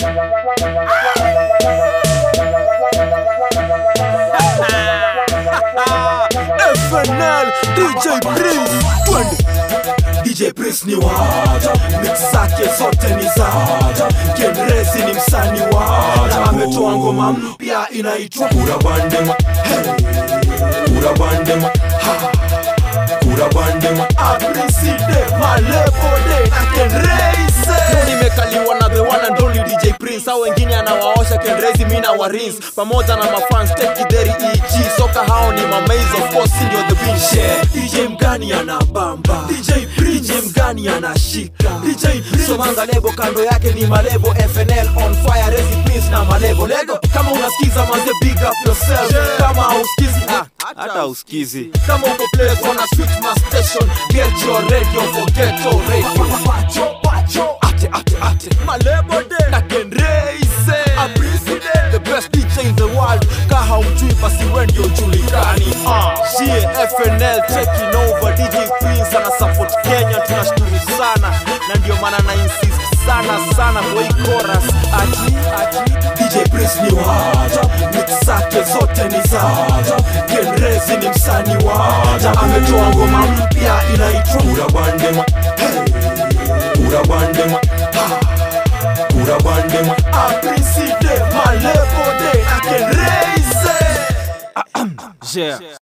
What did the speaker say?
FNL DJ Prince twende. DJ Prince ni waja, mix zake zote ni zaja. Kenrezi ni msanii waja, ametoa ngoma mpya inaitwa Urabandema. Urabandema, Urabandema. Apriside malebode na Kenrezi. Nimekaliwa na the one and only DJ Prince. Hao wengine anawaosha Kenrezi, mina wa rinse. Pamoja na mafans take kideri EG. Soka hao ni mamaze, of course ndio the bean share. DJ mgani anabamba, DJ Prince. DJ mgani anashika, DJ Prince. Somanga lebo kando yake ni malebo. FNL on fire, Rezi Prince na malebo lego. Kama unasikiza maze big up yourself. Kama usikizi hata usikizi. Kama uko place wanna switch my station. Get your radio for ghetto radio. Pacho ate malebo de na Kenrezi. Apriside the best DJ in the world. Kaha umjui basi wewe ndio julikani. FNL taking over. DJ Prince ana support Kenya, tunashukuru sana. Na ndio maana na insist sana kwa hii chorus. DJ Prince ni waja, mix zake zote ni zaja. Kenrezi ni msanii waja, ametoa ngoma mpya inaitwa Urabandema. Urabandema, Urabandema. Apriside malebode na Kenrezi.